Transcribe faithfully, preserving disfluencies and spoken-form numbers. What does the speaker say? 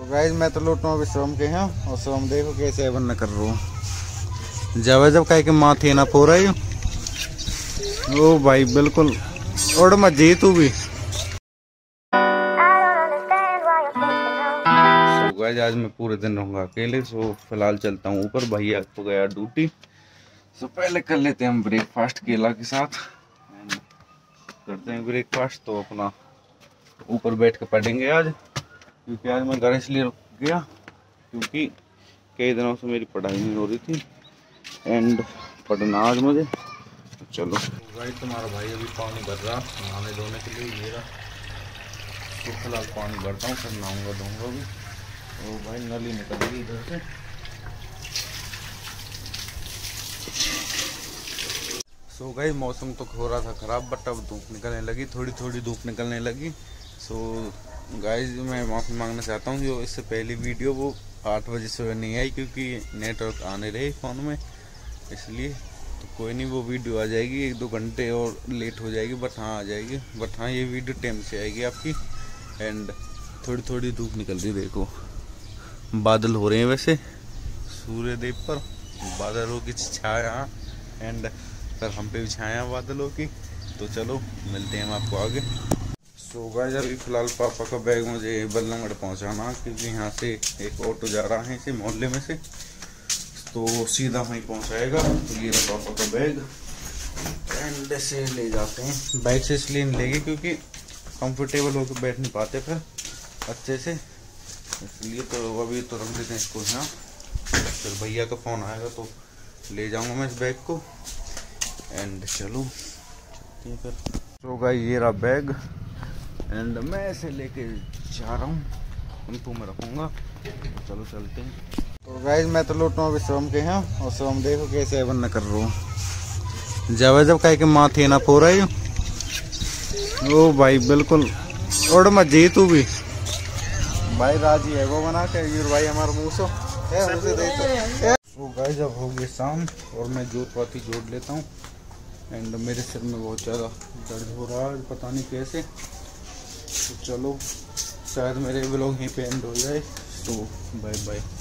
Guys मैं तो लूट रहा हूँ सोम के यहाँ और सोम देखो कैसे एवन न कर रहा हूँ जब जब कह के माथे ना पो रही हूँ। ओ भाई बिल्कुल उड़ मत जी तू भी। सो गाइस आज मैं पूरे दिन रहूंगा अकेले। सो फिलहाल चलता हूँ ऊपर, भैया को गया ड्यूटी। सो पहले कर लेते हैं हम ब्रेकफास्ट केला के साथ, करते हैं ब्रेकफास्ट। तो अपना ऊपर बैठ के पढ़ेंगे आज, क्योंकि आज मैं घर इसलिए रुक गया क्योंकि कई दिनों से मेरी पढ़ाई नहीं हो रही थी एंड पढ़ना आज मुझे। चलो भाई तुम्हारा भाई अभी पानी भर रहा नहाने धोने के लिए मेरा, तो फिलहाल पानी भरता हूँ फिर नहाऊंगा धोऊंगा भी। तो भाई नली निकल गई इधर से। सो गाइस मौसम तो हो रहा था ख़राब बट अब धूप निकलने लगी, थोड़ी थोड़ी धूप निकलने लगी। सो गाइस मैं माफ़ी मांगना चाहता हूँ जो इससे पहली वीडियो वो आठ बजे से नहीं आई क्योंकि नेटवर्क आने रहे फ़ोन में, इसलिए। तो कोई नहीं, वो वीडियो आ जाएगी, एक दो घंटे और लेट हो जाएगी बट हाँ आ जाएगी। बट हाँ ये वीडियो टाइम से आएगी आपकी। एंड थोड़ी थोड़ी धूप निकल रही, देखो बादल हो रहे हैं वैसे सूर्य देव पर, बादलों की छाया एंड फिर हम पे भी छाया बादलों की। तो चलो मिलते हैं हम आपको आगे। सो गाइस अभी फिलहाल पापा का बैग मुझे बल्लमगढ़ पहुंचाना, क्योंकि यहाँ से एक ऑटो जा रहा है इसे मोहल्ले में से, तो सीधा वहीं पहुंचाएगा। तो ये रहा पापा का बैग एंड से ले जाते हैं। बाइक से इसलिए नहीं लेंगे क्योंकि कंफर्टेबल होकर बैठ नहीं पाते फिर अच्छे से, इसलिए। तो अभी तो रख देते हैं इसको यहाँ, फिर भैया का फ़ोन आएगा तो ले जाऊँगा मैं इस बैग को। एंड चलो चलते हैं फिर। तो गाइस ये रहा बैग एंड मैं इसे लेके जा रहा हूँ, टेम्पो में रखूँगा। चलो चलते हैं। तो गाइस मैं तो लूट रहा हूँ अभी सोम के यहाँ और सोम देखो कैसे एवन न कर रहा हूँ जब जब कह के माथे ना पो रही हूँ। ओ भाई बिल्कुल उड़ मत जी तू भी। भाई राजी है वो बना के यूर भाई हमारा मुँह सो है। तो गाइस अब हो गई शाम और मैं जोत पाती जोड़ लेता हूँ एंड मेरे सिर में बहुत ज़्यादा दर्द हो रहा है, पता नहीं कैसे। तो चलो शायद मेरे व्लॉग यहीं पे एंड हो जाए। तो बाय बाय।